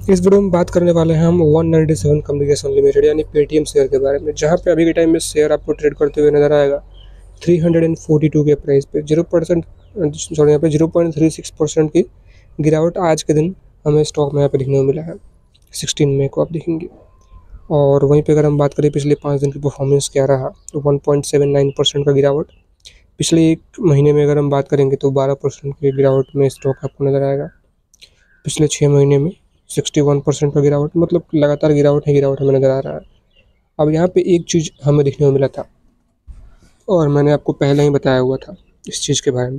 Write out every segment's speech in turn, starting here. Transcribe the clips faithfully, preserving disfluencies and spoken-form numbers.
इस वीडियो में बात करने वाले हैं हम one ninety seven communication limited यानी पेटीएम शेयर के बारे में, जहां पे अभी के टाइम में शेयर आपको ट्रेड करते हुए नजर आएगा थ्री हंड्रेड फोर्टी टू के प्राइस पे जीरो परसेंट सॉरी यहाँ पे zero point three six percent की गिरावट आज के दिन हमें स्टॉक में यहाँ पे देखने को मिला है। सिक्सटीन मई को आप देखेंगे। और वहीं पे अगर हम बात करें पिछले पाँच दिन की परफॉर्मेंस क्या रहा तो one point seven nine percent का गिरावट। पिछले एक महीने में अगर हम बात करेंगे तो बारह परसेंट की गिरावट में स्टॉक आपको नज़र आएगा। पिछले छः महीने में सिक्सटी वन परसेंट का गिरावट, मतलब लगातार गिरावट है गिरावट हमें नज़र आ रहा है। अब यहाँ पे एक चीज़ हमें देखने को मिला था और मैंने आपको पहले ही बताया हुआ था इस चीज़ के बारे में,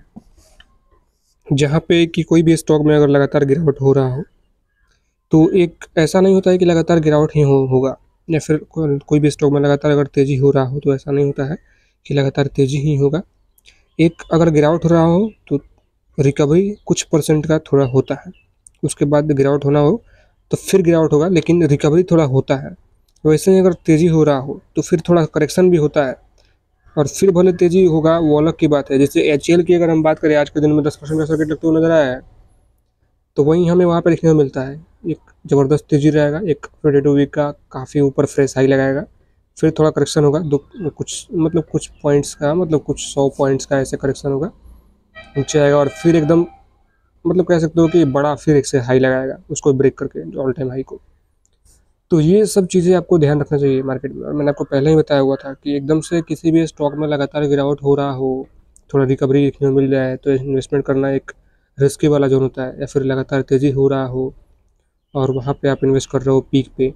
जहाँ पे कि कोई भी स्टॉक में अगर लगातार गिरावट हो रहा हो तो एक ऐसा नहीं होता है कि लगातार गिरावट ही हो होगा, या फिर को, कोई भी स्टॉक में लगातार अगर तेज़ी हो रहा हो तो ऐसा नहीं होता है कि लगातार तेज़ी ही होगा। एक अगर गिरावट हो रहा हो तो रिकवरी कुछ परसेंट का थोड़ा होता है, उसके बाद गिरावट होना हो तो फिर गिरावट होगा लेकिन रिकवरी थोड़ा होता है। वैसे ही अगर तेज़ी हो रहा हो तो फिर थोड़ा करेक्शन भी होता है और फिर भले तेज़ी होगा वो अलग की बात है। जैसे एच की अगर हम बात करें आज के दिन में दस परसेंट का सर्किट लगते हुए नजर आया है, तो वहीं हमें वहाँ पर देखने को मिलता है एक ज़बरदस्त तेज़ी रहेगा, एक ट्वेंटी टू वीक का काफ़ी ऊपर फ्रेश हाई लगाएगा, फिर थोड़ा करेक्शन होगा दो कुछ मतलब कुछ पॉइंट्स का मतलब कुछ सौ पॉइंट्स का ऐसे करेक्शन होगा, नीचे आएगा और फिर एकदम मतलब कह सकते हो कि बड़ा फिर एक से हाई लगाएगा उसको ब्रेक करके ऑल टाइम हाई को। तो ये सब चीज़ें आपको ध्यान रखना चाहिए मार्केट में। और मैंने आपको पहले ही बताया हुआ था कि एकदम से किसी भी स्टॉक में लगातार गिरावट हो रहा हो, थोड़ा रिकवरी देखने को मिल जाए तो इन्वेस्टमेंट करना एक रिस्की वाला जोन होता है, या फिर लगातार तेज़ी हो रहा हो और वहाँ पे आप इन्वेस्ट कर रहे हो पीक पे।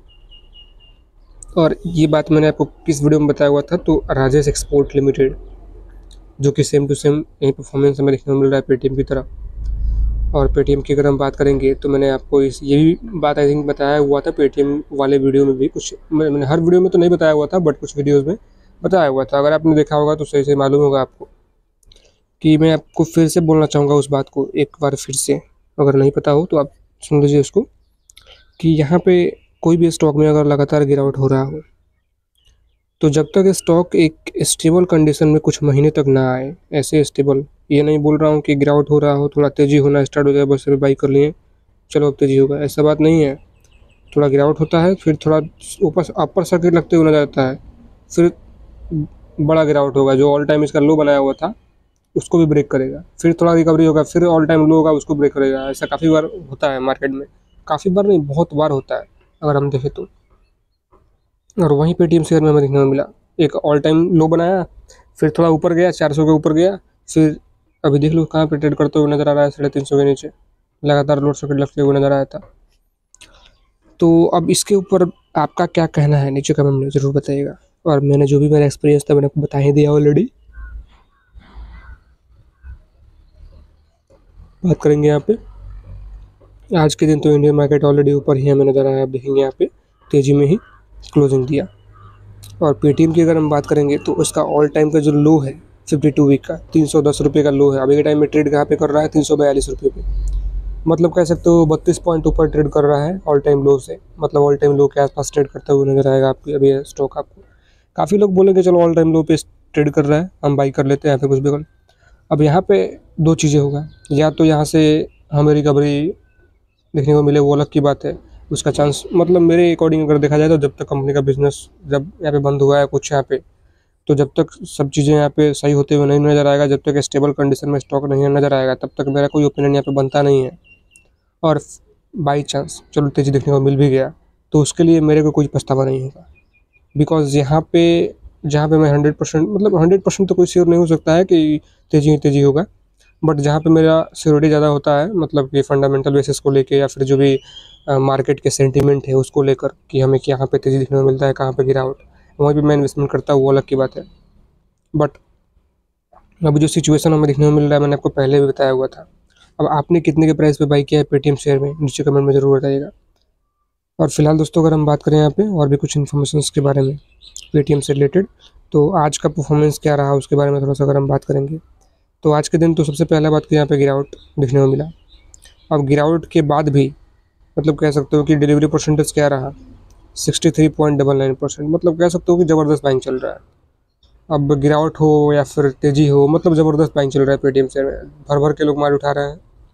और ये बात मैंने आपको किस वीडियो में बताया हुआ था, तो राजेश एक्सपोर्ट लिमिटेड, जो कि सेम टू सेम यही परफॉर्मेंस हमें देखने को मिल रहा है पेटीएम की तरह। और पेटीएम की अगर हम बात करेंगे तो मैंने आपको इस ये भी बात आई थिंक बताया हुआ था पेटीएम वाले वीडियो में भी, कुछ मैंने हर वीडियो में तो नहीं बताया हुआ था बट कुछ वीडियोज़ में बताया हुआ था। अगर आपने देखा होगा तो सही से मालूम होगा आपको कि मैं आपको फिर से बोलना चाहूँगा उस बात को एक बार फिर से, अगर नहीं पता हो तो आप सुन लीजिए उसको, कि यहाँ पे कोई भी स्टॉक में अगर लगातार गिरावट हो रहा हो तो जब तक स्टॉक एक स्टेबल कंडीशन में कुछ महीने तक ना आए, ऐसे स्टेबल, ये नहीं बोल रहा हूँ कि गिरावट हो रहा हो थोड़ा तेज़ी होना स्टार्ट हो जाए बस अभी बाई कर लिए चलो अब तेज़ी होगा, ऐसा बात नहीं है। थोड़ा गिरावट होता है फिर थोड़ा ऊपर अपर सर्किट लगते हुए नजर आता है, फिर बड़ा गिरावट होगा, जो ऑल टाइम इसका लो बनाया हुआ था उसको भी ब्रेक करेगा, फिर थोड़ा रिकवरी होगा, फिर ऑल टाइम लो होगा उसको ब्रेक करेगा। ऐसा काफ़ी बार होता है मार्केट में, काफ़ी बार नहीं बहुत बार होता है अगर हम देखें तो। और वहीं पेटीएम शेयर में हमें देखने को मिला एक ऑल टाइम लो बनाया, फिर थोड़ा ऊपर गया चार सौ के ऊपर गया, फिर अभी देख लो कहाँ पे ट्रेड करते हुए नजर आ रहा है, साढ़े तीन सौ के नीचे लगातार लोड सर्किट लगते हुए नजर आया था। तो अब इसके ऊपर आपका क्या कहना है नीचे कमेंट में ज़रूर बताइएगा। और मैंने जो भी मेरा एक्सपीरियंस था मैंने आपको बता ही दिया ऑलरेडी। बात करेंगे यहाँ पे आज के दिन तो इंडियन मार्केट ऑलरेडी ऊपर ही हमें नजर आया, आप देखेंगे यहाँ पे तेज़ी में ही क्लोजिंग दिया। और पेटीएम की अगर हम बात करेंगे तो उसका ऑल टाइम का जो लो है फिफ्टी टू वीक का तीन सौ दस रुपये का लो है, अभी के टाइम में ट्रेड कहाँ पे कर रहा है तीन सौ बयालीस रुपये पे, मतलब कह सकते हो बत्तीस पॉइंट ऊपर ट्रेड कर रहा है ऑल टाइम लो से, मतलब ऑल टाइम लो के आसपास ट्रेड करता हुआ नजर आएगा आपको अभी स्टॉक आपको। काफ़ी लोग बोलेंगे चलो ऑल टाइम लो पे ट्रेड कर रहा है हम बाई कर लेते हैं फिर कुछ भी कर। अब यहाँ पे दो चीज़ें होगा, या तो यहाँ से हमें रिकवरी देखने को मिले वो अलग की बात है, उसका चांस मतलब मेरे अकॉर्डिंग अगर देखा जाए तो जब तक कंपनी का बिजनेस जब यहाँ पे बंद हुआ है कुछ यहाँ पे, तो जब तक सब चीज़ें यहाँ पे सही होते हुए नहीं नज़र आएगा, जब तक स्टेबल कंडीशन में स्टॉक नहीं नज़र आएगा तब तक मेरा कोई ओपिनियन यहाँ पे बनता नहीं है। और बाई चांस चलो तेज़ी देखने को मिल भी गया तो उसके लिए मेरे को कोई पछतावा नहीं होगा, बिकॉज यहाँ पे जहाँ पे मैं हंड्रेड परसेंट मतलब हंड्रेड परसेंट तो कोई श्योर नहीं हो सकता है कि तेज़ी ही तेज़ी होगा, बट जहाँ पे मेरा सिक्योरिटी ज़्यादा होता है मतलब कि फंडामेंटल बेसिस को लेके या फिर जो भी मार्केट के सेंटीमेंट है उसको लेकर कि हमें यहाँ पे तेज़ी देखने को मिलता है कहाँ पे गिरावट, वहीं पे मैं इन्वेस्टमेंट करता हूँ वो अलग की बात है। बट अभी जो सिचुएशन हमें देखने को मिल रहा है मैंने आपको पहले भी बताया हुआ था। अब आपने कितने के प्राइस पे बाई किया है पेटीएम शेयर में नीचे कमेंट में ज़रूर बताइएगा। और फिलहाल दोस्तों अगर हम बात करें यहाँ पे और भी कुछ इन्फॉर्मेशन के बारे में पेटीएम से रिलेटेड, तो आज का परफॉर्मेंस क्या रहा उसके बारे में थोड़ा सा अगर हम बात करेंगे तो आज के दिन तो सबसे पहला बात कि यहाँ पे गिरावट देखने को मिला। अब गिरावट के बाद भी मतलब कह सकते हो कि डिलीवरी परसेंटेज क्या रहा sixty three point double nine percent, मतलब कह सकते हो कि ज़बरदस्त बाइंग चल रहा है। अब गिरावट हो या फिर तेज़ी हो मतलब ज़बरदस्त बाइंग चल रहा है पेटीएम शेयर में, भर भर के लोग माल उठा रहे हैं।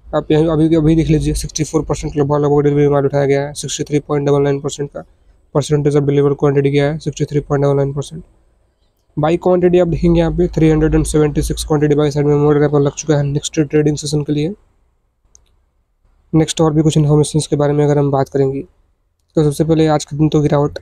आप यहाँ अभी अभी देख लीजिए सिक्सटी फोर परसेंट लगभग लगभग डिलीवरी माल उठाया गया है, sixty three point double nine percent का परसेंटेज ऑफ डिलीवर क्वांटिटी गया है, sixty three point double nine percent. By quantity आप देखेंगे यहाँ पे three hundred seventy six quantity by side में मोड पर लग चुका है नेक्स्ट ट्रेडिंग सेशन के लिए। नेक्स्ट और भी कुछ इन्फॉर्मेशन के बारे में अगर हम बात करेंगे तो सबसे पहले आज के दिन तो गिरावट,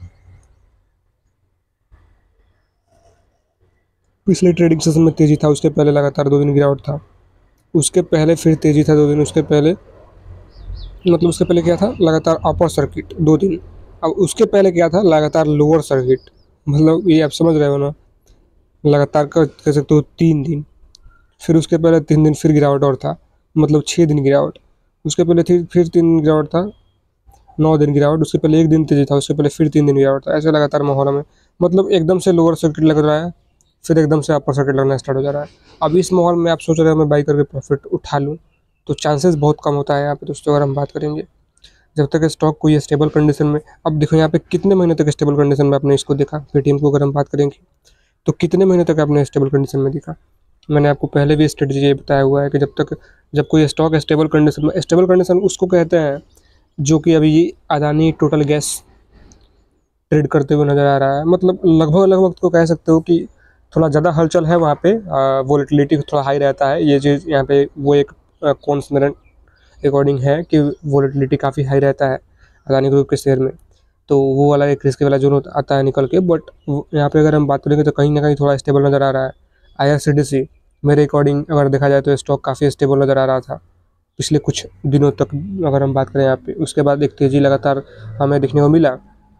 पिछले ट्रेडिंग सेशन में तेजी था, उसके पहले लगातार दो दिन गिरावट था, उसके पहले फिर तेजी था दो दिन, उसके पहले मतलब उसके पहले क्या था लगातार अपर सर्किट दो दिन, अब उसके पहले क्या था लगातार लोअर सर्किट, मतलब ये आप समझ रहे हो ना, लगातार कह सकते हो तीन दिन, फिर उसके पहले तीन दिन फिर गिरावट और था, मतलब छः दिन गिरावट, उसके पहले फिर फिर तीन दिन गिरावट था, नौ दिन गिरावट, उसके पहले एक दिन तेजी था, उसके पहले फिर तीन दिन गिरावट था, ऐसे लगातार माहौल में मतलब एकदम से लोअर सर्किट लग रहा है, फिर एकदम से अपर सर्किट लगना स्टार्ट हो जा रहा है। अब इस माहौल में आप सोच रहे हो मैं बाई करके प्रॉफिट उठा लूँ, तो चांसेस बहुत कम होता है यहाँ पे दोस्तों। अगर हम बात करेंगे जब तक स्टॉक कोई स्टेबल कंडीशन में, अब देखो यहाँ पे कितने महीने तक स्टेबल कंडीशन में आपने इसको देखा, पेटीएम को अगर हम बात करेंगे तो कितने महीने तक आपने स्टेबल कंडीशन में देखा। मैंने आपको पहले भी स्ट्रेटजी ये बताया हुआ है कि जब तक जब कोई स्टॉक स्टेबल कंडीशन में, स्टेबल कंडीशन उसको कहते हैं जो कि अभी ये अदानी टोटल गैस ट्रेड करते हुए नज़र आ रहा है, मतलब लगभग लगभग तो कह सकते हो कि थोड़ा ज़्यादा हलचल है वहाँ पे, वोलेटिलिटी थोड़ा हाई रहता है, ये चीज़ यहाँ पे वो एक कौन मेरे अकॉर्डिंग है कि वोलेटिलिटी काफ़ी हाई रहता है अदानी ग्रुप के शेयर में, तो वो वाला एक रिस्क वाला जोन आता है निकल के। बट यहाँ पे अगर हम बात करेंगे तो कहीं ना कहीं थोड़ा स्टेबल नज़र आ रहा है। I R C T C मेरे अकॉर्डिंग अगर देखा जाए तो स्टॉक काफ़ी स्टेबल नज़र आ रहा था पिछले कुछ दिनों तक, अगर हम बात करें यहाँ पे, उसके बाद एक तेज़ी लगातार हमें देखने को मिला,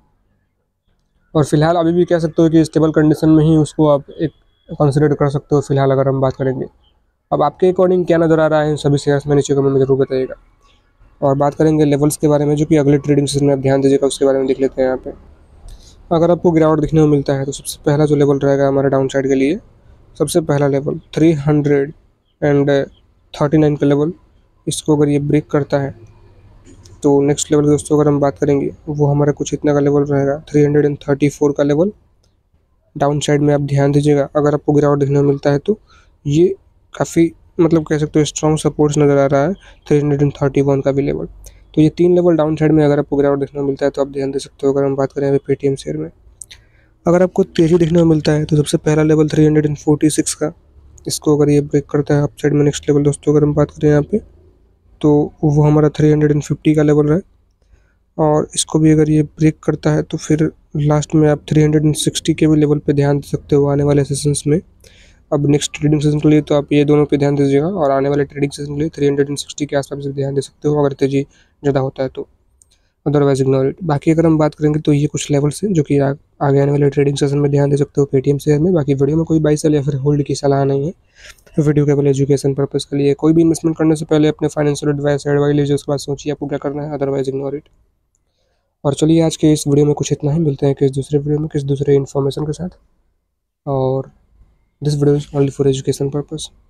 और फिलहाल अभी भी कह सकते हो कि स्टेबल कंडीशन में ही उसको आप एक कंसिडर कर सकते हो फिलहाल अगर हम बात करेंगे। अब आपके अकॉर्डिंग क्या नज़र आ रहा है इन सभी शेयर्स में, नीचे कमेंट में जरूर बताइएगा। और बात करेंगे लेवल्स के बारे में जो कि अगले ट्रेडिंग सेशन में आप ध्यान दीजिएगा, उसके बारे में देख लेते हैं। यहाँ पे अगर आपको गिरावट दिखने को मिलता है तो सबसे पहला जो लेवल रहेगा हमारे डाउन साइड के लिए, सबसे पहला level three hundred and thirty nine का लेवल, इसको अगर ये ब्रेक करता है तो नेक्स्ट लेवल दोस्तों अगर हम बात करेंगे वो हमारा कुछ इतना का लेवल रहेगा, थ्री हंड्रेड थर्टी फोर का लेवल। डाउन साइड में आप ध्यान दीजिएगा, अगर आपको गिरावट देखने को मिलता है तो ये काफ़ी मतलब कह सकते हो स्ट्रॉन्ग सपोर्ट्स नज़र आ रहा है, थ्री हंड्रेड थर्टी वन का भी लेवल। तो ये तीन लेवल डाउन साइड में अगर आपको गिरावट देखने को मिलता है तो आप ध्यान दे सकते हो। अगर हम बात करें अभी पेटीएम शेयर में, अगर आपको तेज़ी देखने को मिलता है तो सबसे पहला level three hundred forty six का, इसको अगर ये ब्रेक करता है अप साइड में, नेक्स्ट लेवल दोस्तों अगर हम बात करें यहाँ पे तो वो हमारा थ्री हंड्रेड फिफ्टी का लेवल है, और इसको भी अगर ये ब्रेक करता है तो फिर लास्ट में आप थ्री हंड्रेड सिक्सटी के भी लेवल पे ध्यान दे सकते हो आने वाले सेशंस में। अब नेक्स्ट ट्रेडिंग सेशन के लिए तो आप ये दोनों पे ध्यान दीजिएगा, और आने वाले ट्रेडिंग सेशन के लिए थ्री हंड्रेड सिक्सटी के आसपास भी ध्यान दे सकते हो अगर तेजी ज़्यादा होता है तो, अदरवाइज इग्नोर इट। बाकी अगर हम बात करेंगे तो ये कुछ लेवल्स हैं जो कि आ, आगे आने वाले ट्रेडिंग सेशन में ध्यान दे सकते हो पेटीएम शेयर में। बाकी वीडियो में कोई बाई सेल या फिर होल्ड की सलाह नहीं है, वीडियो केवल एजुकेशन पर्पज़ के लिए। कोई भी इन्वेस्टमेंट करने से पहले अपने फाइनेंशियल एडवाइस एडवाइस लीजिए, उसके बाद सोचिए आपको क्या करना है, अदरवाइज इग्नोर इट। और चलिए आज के इस वीडियो में कुछ इतना ही, मिलते हैं किस दूसरे वीडियो में किस दूसरे इन्फॉर्मेशन के साथ, और this video is only for education purpose.